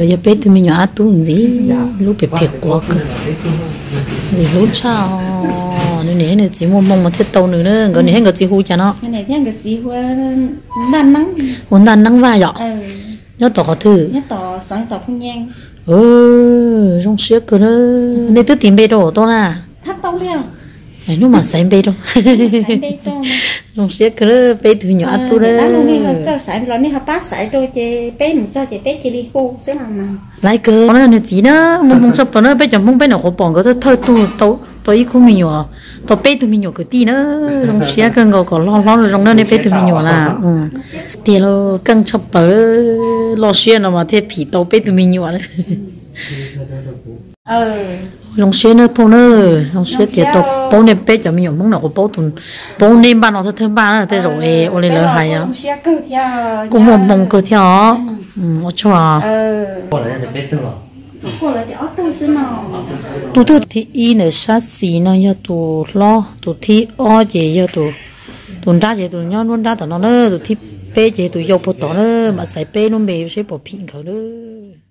giờ bé tụi mình nhỏ tu gì lúc bé bé quá cơ gì lúc sao nên này này chỉ muốn mong một thiết tàu nữa cái này người chỉ hu cho nó cái này theo người chỉ hoa đan nắng muốn đan nắng vai dọ nhớ tỏ có thử nhớ tỏ sáng tỏ không nhanh trong xếp cơ đó nên tôi tìm bé đồ to na thắt tông theo này nó mà xem bé đâu trong xếp cơ đó bé tụi nhỏ tu đó cho sải rồi này họ bắt sải rồi chị bé mình cho chị bé chị đi khu xứ hàng mà lại cơ nó là gì đó mong sắp nó bé chẳng mong bé nào có bọn cái thôi tu tôi ít không mình nhỏ tôi bé tụi mình nhỏ cái tí nữa trong xếp cơ ngồi còn lo rồi trong đó nên bé tụi mình nhỏ là thì lo căng chập bờ lo xuyên là mà thế phỉ tàu bé tụi mình nhỏ đấy trong xuyên nó phong nữa trong xuyên thì tàu bao nên bé cho mình nhỏ mong nào có bao nên ba nó sẽ thêm ba là thế rồi ô lên lỡ hay á cũng một mong cơ theo ở chỗ tụi thì in ở sát xí nó giờ tụi lo tụi thì o gì giờ tụi ra gì tụi nhau luôn ra tụi nó nữa tụi thì bé gì tụi dâu bột tỏ nữa mà sai bé nó mềm sẽ bỏ pin khẩu nữa